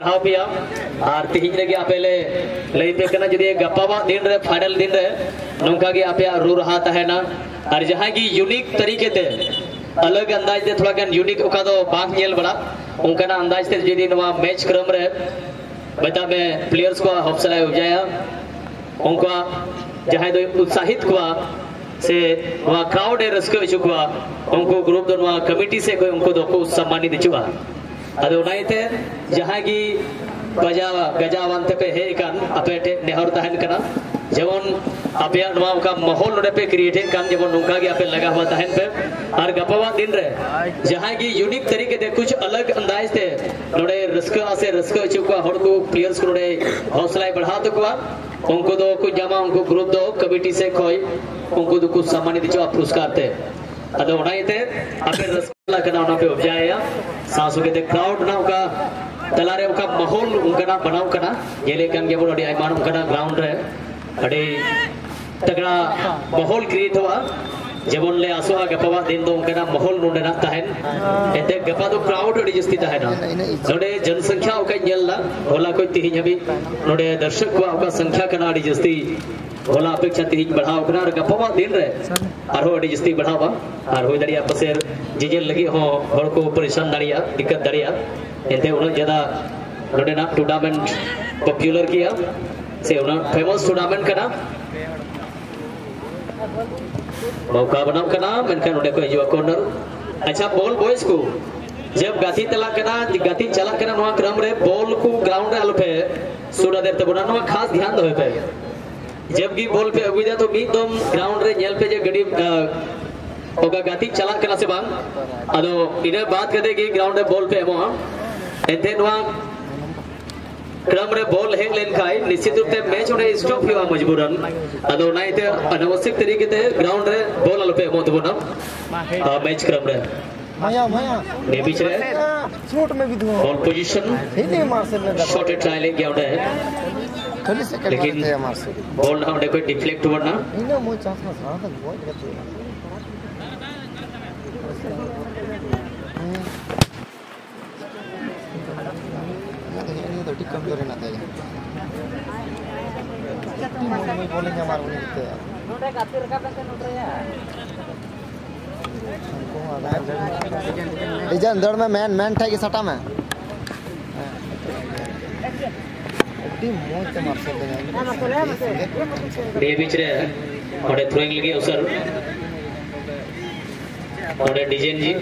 हाँ भैया और तीन लगे आपेले लईते करना जुदी गप्पा दिन रे फाइनल दिन रे नौका के आपे रू रहा है ना और जहाँ की यूनिक तरीके ते अलग अंदाज ते थोड़ा गन यूनिक उका दो बाग नेल बड़ा उनका ना अंदाज ते जुदी नवा मैच क्रम रे बता में प्लेयर्स को हौसला हो जाया उनका जहाँ दो उत्साहित हुआ से वहाँ क्राउड है रस्के चुका उनको ग्रुप दो वहाँ कमिटी से कोई उनको दो को सम्मानित चुका अदो नाइते जहाँ की गजावंत पे है कान अपेटे नेहर तहन कना जवन अपिया नवा का माहौल नोडे पे क्रिएट है कान जवन नुका के आपे लगा हुआ तहन पे और गपवा दिन रे जहाँ की यूनिक तरीके से कुछ अलग अंदाज से नोडे रस्का से रस्का चुका हर को प्लेयर्स को नोडे हौसला बढ़ा तो कुआ उनको दो कुछ जमा उनको ग्रुप दो कमिटी से कोई उनको दो कुछ सम्मानित जो पुरस्कार थे अदो नाइते आपे रस्का करना उन्होंने पे उपजाया सांसों के क्राउड ना उनका तलारे उनका माहौल उनका ना बनाओ करना ये लेकिन ये बोलो डियाई मानो उनका ना ग्राउंड रहे अड़े तगड़ा माहौल क्रिएट हुआ जब उनले आसुआ गप्पा दिन दो उनका ना माहौल नोडे ना तहन ऐसे गप्पा तो क्राउड अड़ी जस्ती तहन नोडे जनसंख्या उनका यल ना होला कोई तीन हबी नोडे दर्शक को उनका संख्या करना अड़ी जस्ती होला अपेक्षा तीन बढ़ाओ करना और गप्पा दिन रहे और अड़ी जस्ती बढ़ावा और हो दरिया पसेर जिजेल लगी हो हर को परेशान दरिया दिक्कत दरिया एते उन्हें ज्यादा नोडे ना टूर्नामेंट पॉपुलर किया से उन्हें फेमस टूर्नामेंट करना मौका बनाओ करना मैंने नोडे को युवा कॉर्नर अच्छा बॉल बॉयज को जब गाती तला करना गाती चला करना नवा क्रम रे बॉल को ग्राउंड रे अलपे सुरा देर ते बना नवा खास ध्यान दो पे जब की बॉल पे अगुजा तो मी तुम ग्राउंड रे नेल पे जे गडी ओगा गाती चला करना से बांग अदो इने बात कर दे कि ग्राउंड रे बॉल पे एमो एते नवा क्रम रे बॉल हेंग लेन खाई निश्चित रूप से मैच होने स्टॉप हुआ मजबूरन अदो नाइते अनावश्यक तरीके से ग्राउंड रे बॉल अल पे एमो तो ना मैच क्रम रे माया माया ने बीच रे शॉट में भी दूं बॉल पोजीशन नहीं मार से में शॉट ट्रायल ले गया है थोड़ी सेकंड लेकिन मार से बॉल ना उन्हें कोई डिफ्लेक्ट हुआ ना इनो मो चांस में सारा तक बहुत गलत है तो टिक कमजोर है ना था टीम में बॉलिंग हमारे को नहीं देते नोटे काती रखा पे नोट रे इजन दौड़ में मैन था कि सटा में टीम मोच मार सकते हैं ये बीच रे थोड़े थ्रोइंग लगी अवसर थोड़े डिजाइन जी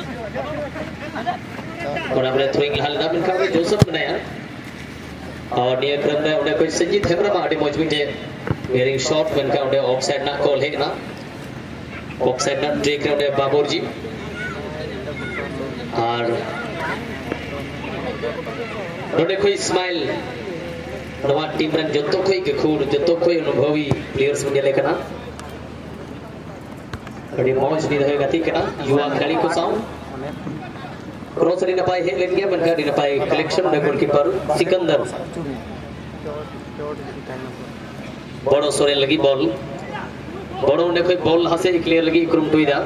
और अपने थ्रोइंग हाल ना मिलकर भी जोसफ बनाया और नियर क्रम में उन्हें कोई संजीत हेमरा मार्टी मौजूद है वेरिंग शॉट बनकर उन्हें ऑफसाइड ना कॉल है ना ऑफसाइड ना ट्रेक रे बाबूर जी और उन्हें कोई स्माइल नवा टीम रन जत्तो कोई गखूर जत्तो कोई अनुभवी प्लेयर्स मुझे लेकर ना बड़ी मौज दी रहेगा ठीक है ना युवा खिलाड़ी को साउंड क्रॉस नहीं नपाए है लेन गया बनकर नहीं नपाए कलेक्शन में गोलकीपर सिकंदर बड़ो सोरे लगी बॉल बड़ो ने कोई बॉल हंसे क्लियर लगी क्रम टुईदा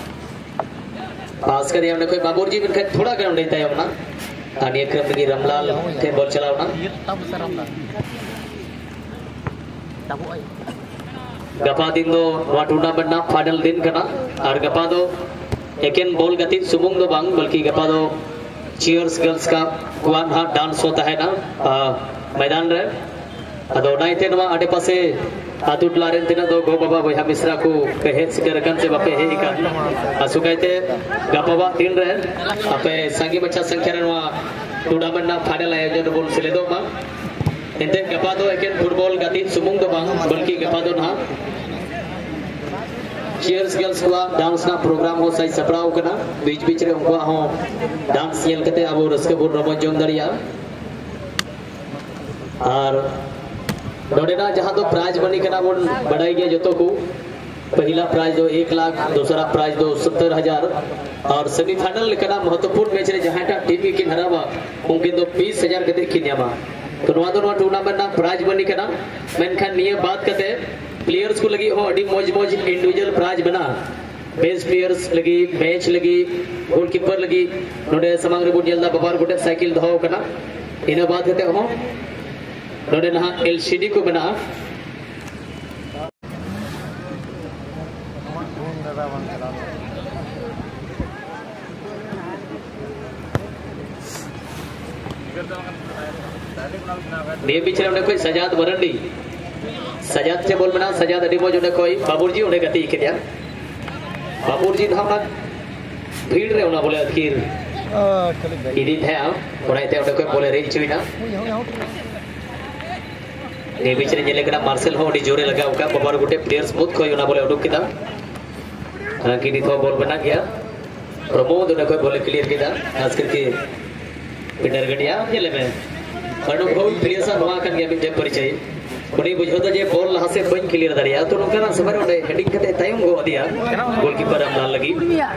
पास कर हमने कोई बाबूर जी बनकर थोड़ा ग्राउंड देता है अपना आने क्रम लगी रमलाल के बॉल चलाओ ना गपा दिन दो वहाँ टूर्नामेंट ना फाइनल दिन करना और गपा दो एकेन बॉल गति सुमुंग दो बांग बल्कि गपा दो चीयर्स गर्ल्स का कुआन हाँ डांस होता है ना मैदान रे अदो नाइते नवा आडे पासे आतुट लारेन तिना दो गो बाबा बया मिश्रा को कहे सिकरकन से बापे हे का असुकाइते गपवा दिन रे आपे संगी बच्चा संख्या नवा टूर्नामेंट ना फाइनल आयोजन बोल सिले दो मा एंते गपा दो एकेन फुटबॉल गति सुमुंग दो बांग बल्कि गपा दो ना चीयर्स गर्ल्स को डांस ना प्रोग्राम हो सही सपराव करना बीच बीच रे उनको हो डांस येल कते अब रस्के बुर रमो जोन दरिया और नोडेना जहाँ तो प्राइज बनी करना वो बढ़ाई गया जो तो को पहला प्राइज दो 1 लाख दूसरा प्राइज दो 70,000 और सेमीफाइनल करना महत्वपूर्ण मैच रे जहाँ टा टीम की हरावा उनके दो 20,000 कते किन्यामा तो नवा टूर्नामेंट ना प्राइज बनी करना मेनखान निये बात करते प्लेयर्स को लगी हो अड़ी मौज मौज इंडिविजुअल प्राइज बना बेस्ट प्लेयर्स लगी मैच लगी गोलकीपर लगी नोडे समग्र बुन जल्दा बबार गोटे साइकिल दहो करना इन बात करते हो नोडे ना LCD को बना ने बिचरे उन्हें कोई सजाद वरंडी सजाद से बोल बना सजाद अडिमोज उन्हें कोई बाबूजी उन्हें गति किया बाबूजी धामना भीड़ रहे उन्हें बोले अखीर इदित है उन्हें ते उन्हें कोई बोले रेंज हुई ना ने बिचरे जेले करा मार्शल हो जोरे लगा उनका बबार गुटे प्लेयर्स बहुत कोई उन्हें बोले उड़ुक किया हालांकि इदित हो बोल बना गया प्रमोद उन्हें कोई बोले क्लियर किया खास करके पिंडर गड़िया जेले में अनुभव प्रिय सा नवा kan gaya mite परिचय उनी बुझो तो जे बॉल लहा से बन क्लियर दरिया तो नोकना समर ओडे हेडिंग कते तायम गो दिया गोलकीपर अमला लगी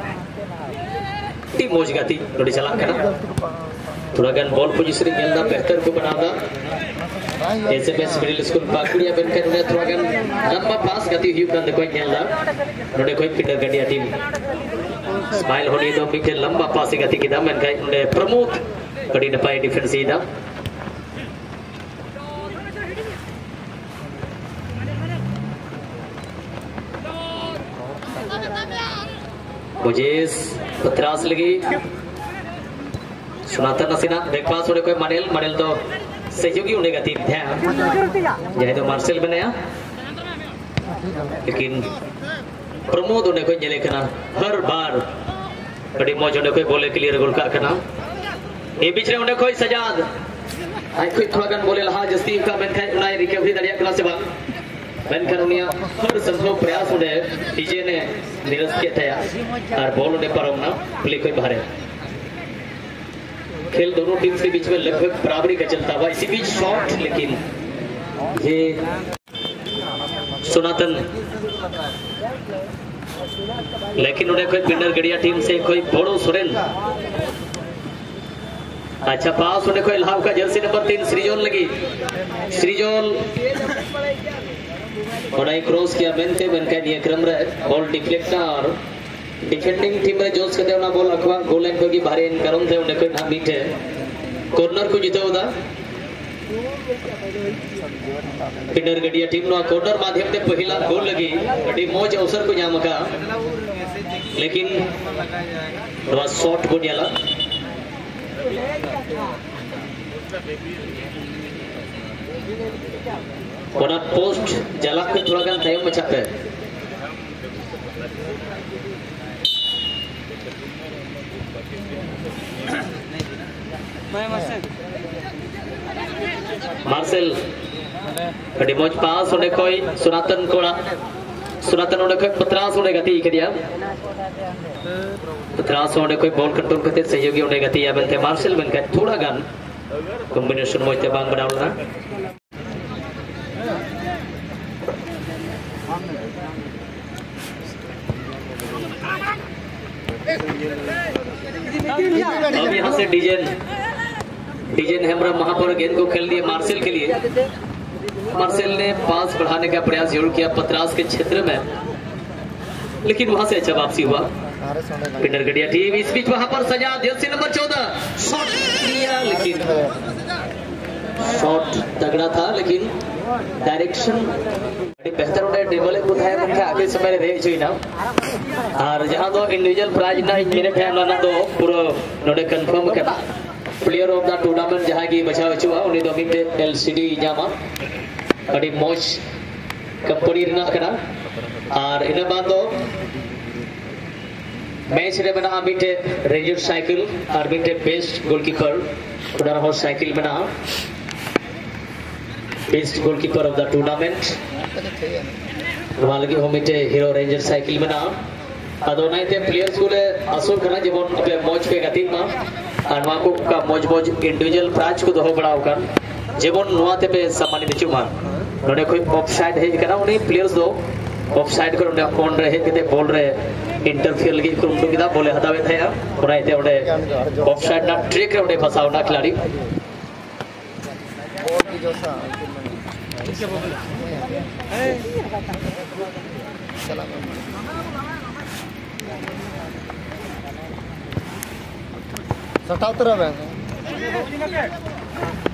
टीम मोज गाती नोडी चला कना थोड़ा गन बॉल पोजीशनिंग गेलदा बेहतर को बनादा एसएमएस मिडिल स्कूल पाकुड़िया बन के नोडे थोड़ा गन लंबा पास गाती हुई कन कोई गेलदा नोडे कोई पिंडर गड़िया टीम स्माइल होनी तो मिटे लंबा पास गाती किदा मन का नोडे प्रमोद कड़ी नपाई डिफेंस इदा मुझेस पत्रास लगी सुनाता नसीना देख पास होने कोई मनेल तो सहयोगी होने का टीम ध्यान जहाँ तो मार्शल बनाया लेकिन प्रमोद होने कोई जले करना हर बार बड़ी मौज होने कोई बोले क्लियर गोल का करना ये बीच होने कोई सजाद आई कोई थोड़ा गन बोले लहा जस्ती का मैं खाई उन्हें रिकवरी दरिया क्लास से बात मैंने उन्हें हर संभव प्रयास उन्हें डीजे ने निरस्त किया था और बॉल उन्हें पर होना प्ले कोई बाहर है खेल दोनों टीम के बीच में लगभग बराबरी का चलता हुआ इसी बीच शॉट लेकिन ये सुनातन लेकिन उन्हें कोई पिंडर गड़िया टीम से कोई बोड़ो सुरेन अच्छा पास उन्हें कोई लाभ का जर्सी नंबर 3 श्रीजोल लगी श्रीजोल और क्रॉस किया मेनते बनका दिया क्रम रे बॉल डिफ्लेक्टर और डिफेंडिंग टीम रे जोस कते ना बॉल अखवा गोल लाइन को की बाहर इन करम थे उन्हें कोई ना मीठे कॉर्नर को जीतो उदा पिंडर गड़िया टीम नो कॉर्नर माध्यम से पहला गोल लगी बड़ी मौज अवसर को जाम का लेकिन दवा शॉट को दियाला वना पोस्ट जला के थोड़ा गन टाइम बचाते मार्शल बड़ी मौज पास होने कोई सुनातन कोड़ा सुनातन होने कोई पत्रास होने गति के दिया पत्रास होने कोई बॉल कंट्रोल करते सहयोगी होने गति या बनते मार्शल बनकर थोड़ा गन कॉम्बिनेशन मोजते बांग बनावना अब यहाँ से डीजेन हेमब्रम वहां पर गेंद को खेल दिए मार्शल के लिए मार्शल ने पास बढ़ाने का प्रयास जरूर किया पत्रास के क्षेत्र में लेकिन वहां से अच्छा वापसी हुआ पिंडर गड़िया टीम इस बीच वहां पर सजा जर्सी नंबर 14 शॉट किया लेकिन शॉट तगड़ा था लेकिन डायरेक्शन बेहतर उन्हें ड्रिबल को था उनके आगे समय रहे जो ना और जहां तो इंडिविजुअल प्राइज ना मिनट है ना तो पूरा नोडे कंफर्म करना प्लेयर ऑफ द टूर्नामेंट जहां की बचाव हुआ उन्हें दो मिनट LCD जामा बड़ी मौज कंपनी ना करा और इन बाद दो मैच रे बना मिटे रेंजर साइकिल और मिटे बेस्ट गोलकीपर उधर हो साइकिल बना best goalkeeper of the tournament वहां लगी हो मिटे हीरो रेंजर साइकिल बना अदोनाई ते प्लेयर्स को ले असुल करना जीवन अपने मौज पे गति मा और वहां को का मौज इंडिविजुअल प्राइज को दो बड़ा होकर जीवन नुआ ते पे सम्मानित चुमा नोडे कोई ऑफसाइड है कना उन्हें प्लेयर्स दो ऑफसाइड कर उन्हें कौन रहे किते बॉल रहे इंटरफियर लगी कुरुम किदा बोले हटावे थे यार उन्हें ते उन्हें ऑफसाइड ना ट्रिक रे उन्हें फसाओ ना खिलाड़ी सताउतर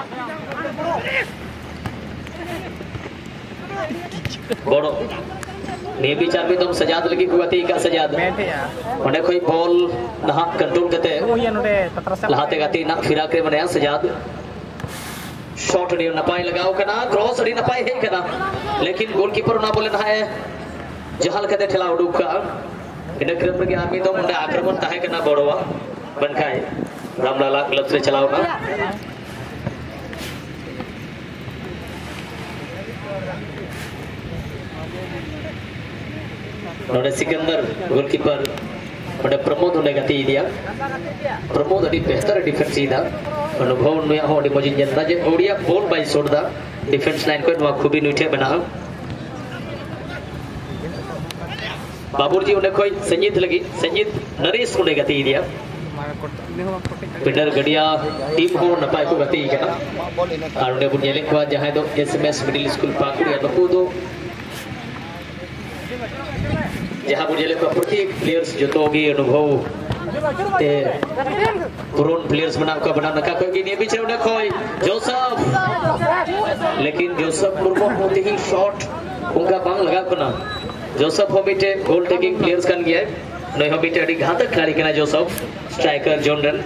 बोलो ने विचार में तुम सजाद लगी कुआती का सजाद ओने कोई बॉल नहा कंट्रोल करते लहाते गाती ना फिरा के बनाया सजाद शॉट डी नपाई लगाओ कना क्रॉस डी नपाई है कना लेकिन गोलकीपर ना बोले ना है जहाल कते ठेला उडुक का इन क्रम के आमी तो मुंडे आक्रमण ताहे कना बड़वा बनखाए रामलाला क्लब से चलाओ ना नोडे सिकंदर गोलकीपर नोडे प्रमोद होने गति दिया प्रमोद अभी बेहतर डिफेंस इदा अनुभव नुया हो अभी मजिन जनता जे ओडिया बॉल बाय सोडदा डिफेंस लाइन को नवा खूबी नुठे बना बाबूजी उन्हें कोई संजीत लगी संजीत नरेश होने गति दिया पिंडर गड़िया टीम हो नपाय को गति करना और उन्हें बुनियादी को जहां दो एसएमएस मिडिल स्कूल पाकुड़िया नको दो जहां बुनियादी को प्रत्येक प्लेयर्स जो तो भी अनुभव ते पुरान प्लेयर्स बना नका कोई नहीं पीछे उन्हें कोई जोसेफ लेकिन जोसेफ मुर्मू होते ही शॉट उनका बांग लगा करना जोसेफ होमिटे गोल टेकिंग प्लेयर्स kan गया नहीं होमिटे अड़ी घातक खिलाड़ी करना जोसेफ स्ट्राइकर जोनरन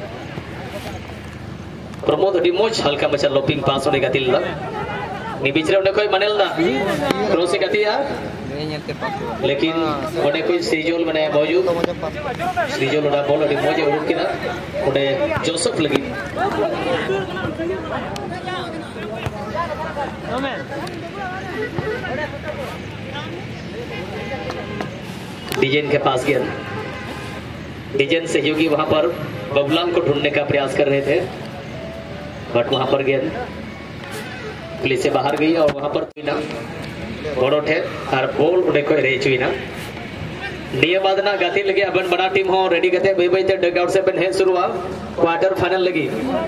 प्रमोद अड़ी मोच हल्का मचा लोपिंग पास होने का तिल्ला नी बीच उन्हें कोई मनेलदा क्रॉस गति यार लेकिन उन्हें कोई सीजोल मने मौजूद सीजोल उड़ा बॉल अड़ी मोजे उड़ के ना उन्हें जोसेफ लगी डिजेन के पास गया डिजेन सहयोगी वहां पर बबलान को ढूंढने का प्रयास कर रहे थे बट वहां पर गेंद प्ले से बाहर गई और वहां पर बड़ो थे और बॉल उड़े को रे चुई ना नियम आदना गति लगे अपन बड़ा टीम हो रेडी करते भाई भाई डग आउट से बन है शुरुआत क्वार्टर फाइनल लगी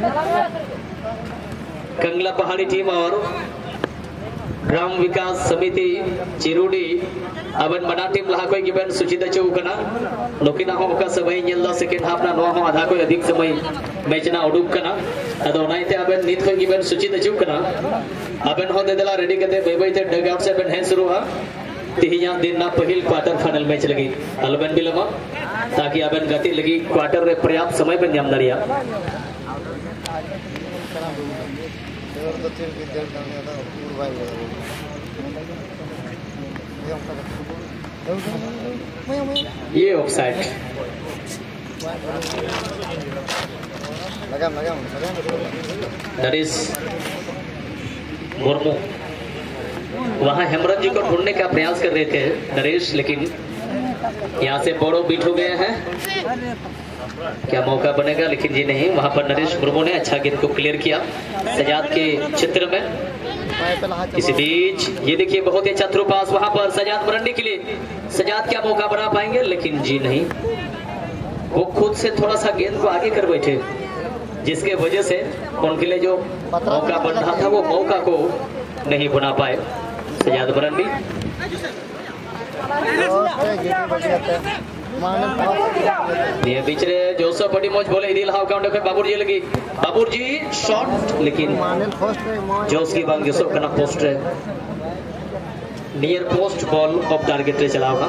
कंगला पहाड़ी टीम और ग्राम विकास समिति चिरुडी अबन बना टीम लहा कोई गिबन सुचिता चौकना लोकिना हो का समय नेलदा सेकंड हाफ ना नो हो आधा कोई अधिक समय मैच ना उडुक कना अदो नाइते अबन नीत कोई गिबन सुचिता चौकना अबन हो देदला रेडी करते भाई भाई ते डग आउट से बन है शुरू हा तिहिया दिन ना पहिल क्वार्टर फाइनल मैच लगी अलबन बिलमा ताकि अबन गति लगी क्वार्टर रे पर्याप्त समय बन जामदारिया ये ऑफसाइड नरेश मुर्मू वहां हेमराज जी को ढूंढने का प्रयास कर रहे थे नरेश लेकिन यहाँ से बोरो बीट हो गए हैं क्या मौका बनेगा लेकिन जी नहीं वहां पर नरेश मुर्मू ने अच्छा गेंद को क्लियर किया सजाद के क्षेत्र में इसी बीच ये देखिए बहुत ही अच्छा थ्रू पास वहां पर सजाद मरंडी के लिए सजाद क्या मौका बना पाएंगे लेकिन जी नहीं वो खुद से थोड़ा सा गेंद को आगे कर बैठे जिसके वजह से उनके लिए जो मौका बन रहा था वो मौका को नहीं बना पाए सजाद मरंडी ये बिचरे जोसेफ बड़ी मौज बोले इधर हाउ काउंटर पे बाबूजी लगी बाबूजी शॉट लेकिन जोस की बांग जोसेफ करना पोस्ट है near post ball off target रे चला होगा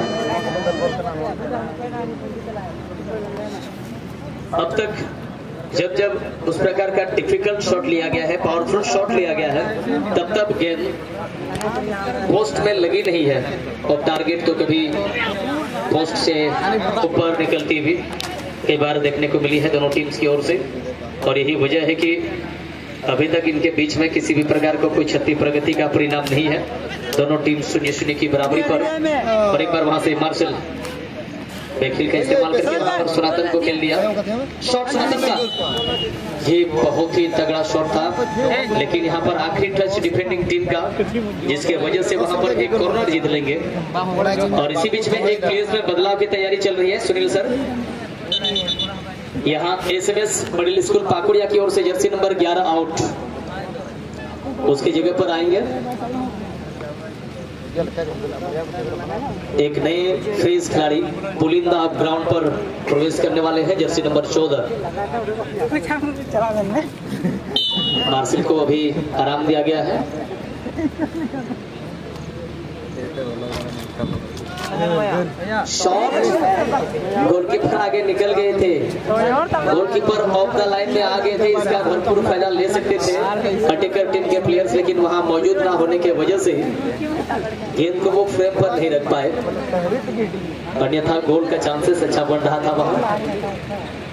अब तक जब जब उस प्रकार का डिफिकल्ट शॉट लिया गया है पावरफुल शॉट लिया गया है तब तब गेंद पोस्ट में लगी नहीं है और टारगेट तो कभी पोस्ट से ऊपर निकलती हुई कई बार देखने को मिली है दोनों टीम्स की ओर से और यही वजह है कि अभी तक इनके बीच में किसी भी प्रकार का कोई क्षति प्रगति का परिणाम नहीं है दोनों टीम 0-0 की बराबरी पर और एक बार वहां से मार्शल बैकफील्ड का इस्तेमाल करके वहां पर सनातन को खेल दिया शॉट सनातन का ये बहुत ही तगड़ा शॉट था लेकिन यहाँ पर आखिरी टच डिफेंडिंग टीम का जिसके वजह से वहां पर एक कॉर्नर जीत लेंगे और इसी बीच में एक प्लेयर्स में बदलाव की तैयारी चल रही है सुनील सर यहाँ एसएमएस मिडिल स्कूल पाकुड़िया की ओर से जर्सी नंबर 11 आउट उसकी जगह पर आएंगे एक नए फेस खिलाड़ी पुलिंदा अब ग्राउंड पर प्रवेश करने वाले हैं, जर्सी नंबर 14। मार्शल को अभी आराम दिया गया है। शॉट, गोलकीपर आगे निकल गए थे, गोलकीपर ऑफ द लाइन में आ गए थे, इसका भरपूर फायदा ले सकते थे अटैकर टीम के प्लेयर्स, लेकिन वहां मौजूद ना होने की वजह से गेंद को वो फ्रेम पर नहीं रख पाए, अन्यथा गोल का चांसेस अच्छा बन रहा था वहां।